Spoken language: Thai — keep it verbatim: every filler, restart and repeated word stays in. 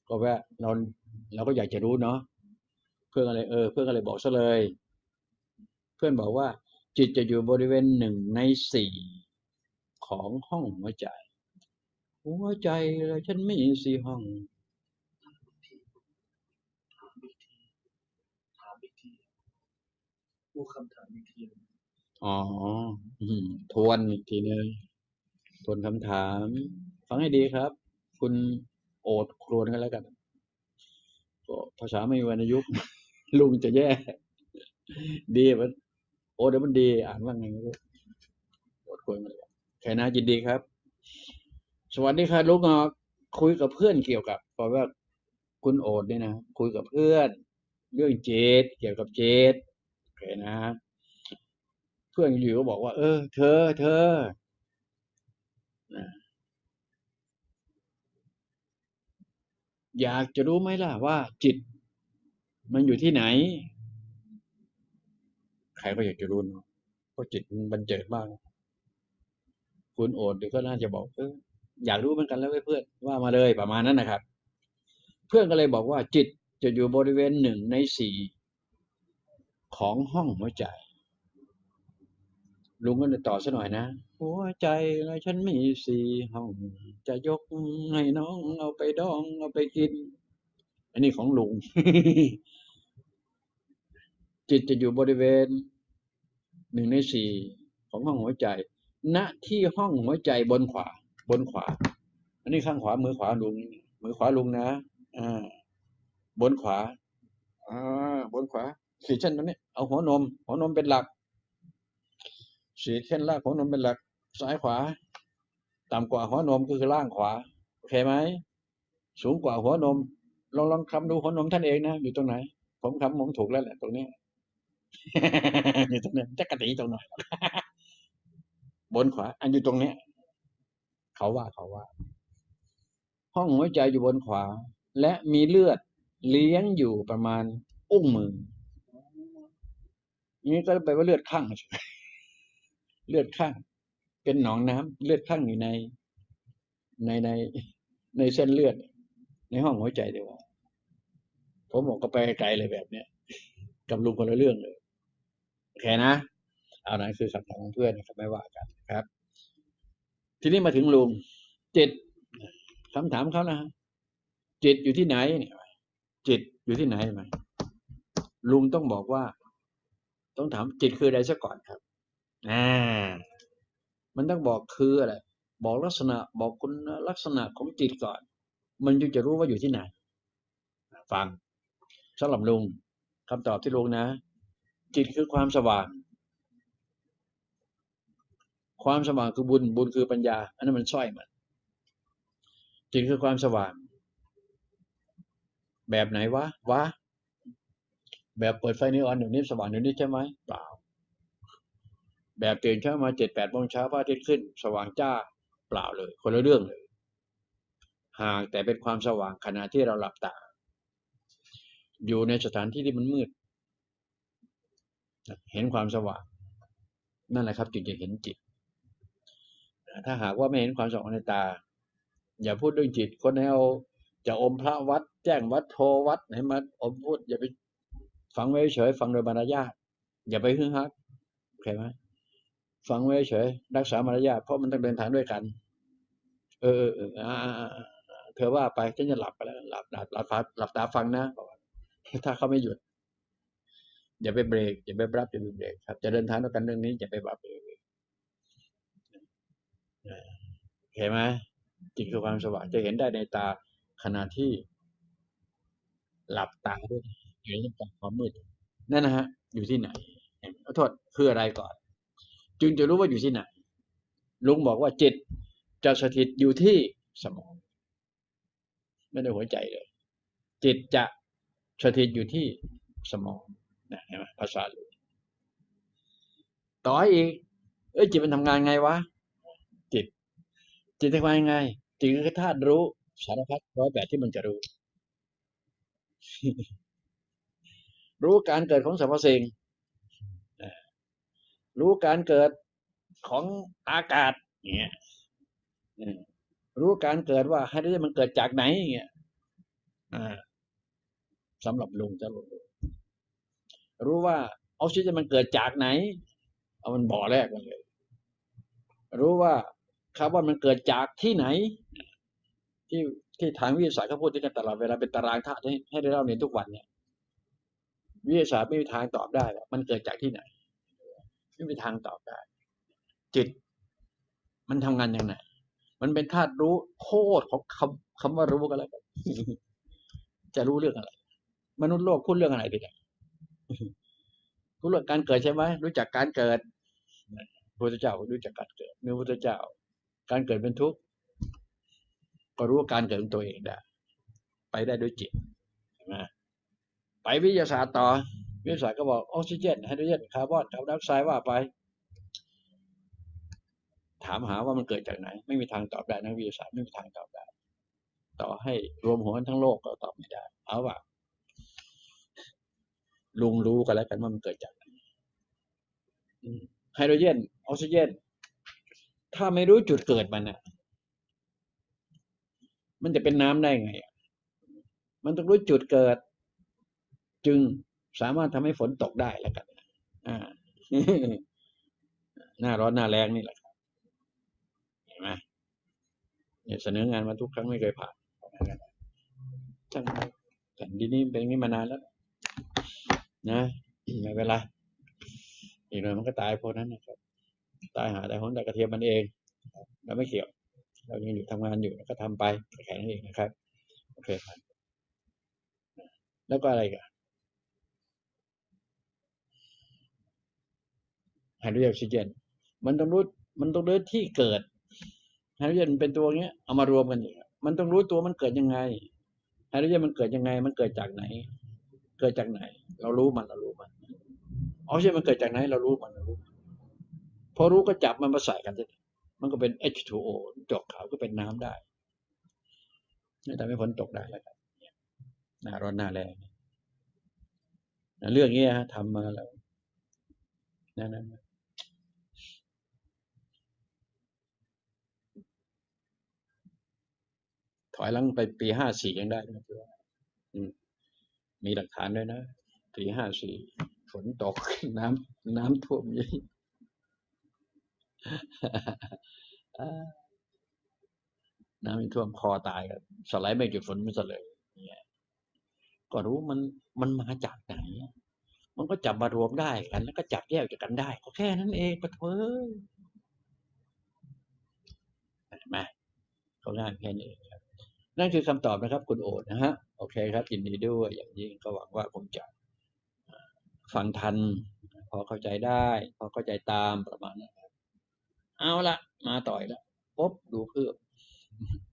ก็ว่าเราเราก็อยากจะรู้เนาะเพื่อนอะไรเออเพื่อนอะไรบอกซะเลยเพื่อนบอกว่าจิตจะอยู่บริเวณหนึ่งในสี่ของห้องหัวใจหัวใจเลยฉันมีสี่ห้องถามอีกทีถามอีกทีพูดคำถามอีกทีอ๋อทวนอีกทีนึงทวนคำถามฟังให้ดีครับคุณโอดครวญกันแล้วกันก็ภาษาไม่มีวรรณยุกต์ลุงจะแย่ดีมันโอ้เดี๋ยวมันดีอ่านว่าไงไม่รู้โอดครวญกันเลยแค่นะยินดีครับสวัสดีครับลุงออกคุยกับเพื่อนเกี่ยวกับเพราะว่าคุณโอดเนี่ยนะคุยกับเพื่อนเรื่องเจตเกี่ยวกับเจตโอเคนะเพื่อนอยู่ก็บอกว่าเออเธอเธออยากจะรู้ไหมล่ะว่าจิตมันอยู่ที่ไหนใครก็อยากจะรู้เนาะเพราะจิตมันบันเจิดมากคุณโอดเดี๋ยวก็น่าจะบอกเอออยากรู้เหมือนกันแล้วเพื่อนว่ามาเลยประมาณนั้นนะครับเพื่อนก็เลยบอกว่าจิตจะอยู่บริเวณหนึ่งในสี่ของห้องหัวใจลุงก็เลยต่อซะหน่อยนะหัวใจแล้วฉันมีสี่ห้องจะยกให้น้องเอาไปดองเอาไปกินอันนี้ของลุงจิตจะอยู่บริเวณหนึ่งในสี่ของห้องหัวใจณที่ห้องหัวใจบนขวาบนขวาอันนี้ข้างขวามือขวาลุงมือขวาลุงนะอ่าบนขวาอ่าบนขวาขีดเส้นตรงนี้เอาหัวนมหัวนมเป็นหลักขีดเส้นลากหัวนมเป็นหลักซ้ายขวาต่ำกว่าหัวนมก็คือล่างขวาโอเคไหมสูงกว่าหัวนมลองลองคำดูหัวนมท่านเองนะอยู่ตรงไหนผมคำผมถูกแล้วแหละตรงนี้อยู่ตรงนี้จักรตีตรงไหนบนขวาอันอยู่ตรงนี้เขาว่าเขาว่าห้องหัวใจอยู่บนขวาและมีเลือดเลี้ยงอยู่ประมาณอุ้งมืออย่างนี้ก็แปลว่าเลือดข้างเลือดข้างเป็นหนองน้ำเลือดข้างอยู่ในในในในเส้นเลือดในห้องหัวใจเดียวผมบอกก็ไปไกลเลยแบบเนี้ยกับลุงคนละเรื่องเลยโอเคนะเอานั้นคือคำถามของเพื่อนนะครับไม่ว่ากันครับทีนี้มาถึงลุงจิตคำถามเขานะจิตอยู่ที่ไหนเนี่ยจิตอยู่ที่ไหนไหมลุงต้องบอกว่าต้องถามจิตคืออะไรซะก่อนครับอ่ามันต้องบอกคืออะไรบอกลักษณะบอกคุณลักษณะของจิตก่อนมันจึงจะรู้ว่าอยู่ที่ไหนฟังสำหรับลุงคำตอบที่ลุงนะจิตคือความสว่างความสว่างคือบุญบุญคือปัญญาอันนั้นมันสร้อยมันจิตคือความสว่างแบบไหนวะวะแบบเปิดไฟนีออนเดี๋ยวนี้สว่างเดี๋ยวนี้ใช่ไหมเปล่าแบบตื่นเช้ามาเจ็ดแปดโมงเช้าพระอาทิตย์ขึ้นสว่างจ้าเปล่าเลยคนละเรื่องเลยหากแต่เป็นความสว่างขณะที่เราหลับตาอยู่ในสถานที่ที่มันมืดเห็นความสว่างนั่นแหละครับจึงจะเห็นจิตถ้าหากว่าไม่เห็นความสว่างในตาอย่าพูดเรื่องจิตคนให้เอาจะอมพระวัดแจ้งวัดโทวัดให้มาอมพูดอย่าไปฟังไว้เฉยฟังโดยมารยาทอย่าไปฮึ่งฮักโอเคไหมฟังไว้เฉยรักษามารยาทเพราะมันต้องเดินทางด้วยกันเออเออเอออ่าอ่าเธอว่าไปฉันจะหลับไปแล้วหลับหลับหลับตาหลับตาฟังนะถ้าเขาไม่หยุดอย่าไปเบรกอย่าไปรับอย่าไปเบรกครับจะเดินทางด้วยกันเรื่องนี้อย่าไปบับเห็นไหมจิตคือความสว่างจะเห็นได้ในตาขณะที่หลับตาด้วยอยู่ในความมืดนั่นนะฮะอยู่ที่ไหนขอโทษคืออะไรก่อนจึงจะรู้ว่าอยู่ที่ไหนลุงบอกว่าจิตจะสถิตอยู่ที่สมองไม่ได้หัวใจเลยจิตจะสถิตอยู่ที่สมองนะเห็นไหมภาษาลุงต่ออีกเอ้ยจิตมันทำงานไงวะจิตจิตทำงานยังไงจิตคือธาตุรู้สารพัดร้อยแบบที่มันจะรู้รู้การเกิดของสรรพสิ่งรู้การเกิดของอากาศเงี้ยรู้การเกิดว่าไฮโดรเจนมันเกิดจากไหนเงี้ยอ่าสำหรับลุงจะรู้รู้ว่าออกซิเจนมันเกิดจากไหนเอามันบ่อแรกมันเลยรู้ว่าคาร์บอนมันเกิดจากที่ไหนที่ที่ทางวิทยาศาสตร์เขาพูดกันตลอดเวลาเป็นตารางธาตุให้ให้ได้เล่าเรียนทุกวันเนี่ยวิทยาศาสตร์ไม่มีทางตอบได้ว่ามันเกิดจากที่ไหนไม่มีทางตอบได้จิตมันทำงานยังไงมันเป็นธาตุรู้โคตรของคำคำว่ารู้กันแล้วกันจะรู้เรื่องอะไรมนุษย์โลกพูดเรื่องอะไรไปเนี่ยรู้เรื่องการเกิดใช่ไหมรู้จักการเกิดพระพุทธเจ้ารู้จักการเกิดเมื่อพระพุทธเจ้าการเกิดเป็นทุกข์ก็รู้ว่าการเกิดของตัวเองได้ไปได้ด้วยจิตนะไปวิทยาศาสตร์ต่อวิทยาศาสตร์ก็บอกออกซิเจนไฮโดรเจนคาร์บอนคาร์บอนไดออกไซด์ว่าไปถามหาว่ามันเกิดจากไหนไม่มีทางตอบได้นักวิทยาศาสตร์ไม่มีทางตอบได้ต่อให้รวมหัวทั้งโลกก็ตอบไม่ได้เอาว่าลุงรู้กันแล้วกันว่ามันเกิดจากไหนไฮโดรเจนออกซิเจนถ้าไม่รู้จุดเกิดมันน่ะมันจะเป็นน้ำได้ไงมันต้องรู้จุดเกิดจึงสามารถทำให้ฝนตกได้แล้วกันอ่าหน้าร้อนหน้าแรงนี่แหละครับเห็นไหมเนี่ยเสนองานมาทุกครั้งไม่เคยผ่านทั้งแผ่นดินนี้เป็นอย่างนี้มานานแล้วนะไม่เป็นไรอีกหน่อยมันก็ตายพวกนั้นนะครับตายหาแต่หนแต่กระเทียมมันเองเราไม่เกี่ยวเรายังอยู่ทำงานอยู่ก็ทำไปแค่นั้นเองนะครับโอเคครับแล้วก็อะไรกันไฮโดรเจนออกซิเจนมันต้องรู้มันต้องรู้ที่เกิดไฮโดรเจนเป็นตัวเงี้ยเอามารวมกันอย่างมันต้องรู้ตัวมันเกิดยังไงไฮโดรเจนมันเกิดยังไงมันเกิดจากไหนเกิดจากไหนเรารู้มันเรารู้มันออกซิเจนมันเกิดจากไหนเรารู้มันเรารู้พอรู้ก็จับมันมาใส่กันสิมันก็เป็น เอช ทู โอ จอกขาวก็เป็นน้ำได้นี่ทำให้ฝนตกได้แล้วครับหน้าร้อนหน้าแรงเรื่องนี้ฮะทำมาแล้วนั่นถอยหลังไปปีห้าสี่ยังได้นะมีหลักฐานด้วยนะปีห้าสี่ฝนตกน้ำน้ำท่วมเยอะน้ำท่วมคอตายกันสไลด์ไม่หยุดฝนมันซะเลยเนี่ยก็รู้มันมันมาจากไหนมันก็จับมารวมได้กันแล้วก็จับแยกจากกันได้ก็แค่นั้นเองปะเถอะมาเขาง่ายแค่นี้ครับนั่นคือคำตอบนะครับคุณโอ๊ตนะฮะโอเคครับยินดีด้วยอย่างยิ่งก็หวังว่าผมจะฟังทันพอเข้าใจได้พอเข้าใจตามประมาณนั้นเอาละมาต่อยแล้วปุ๊บดูเพิ่ม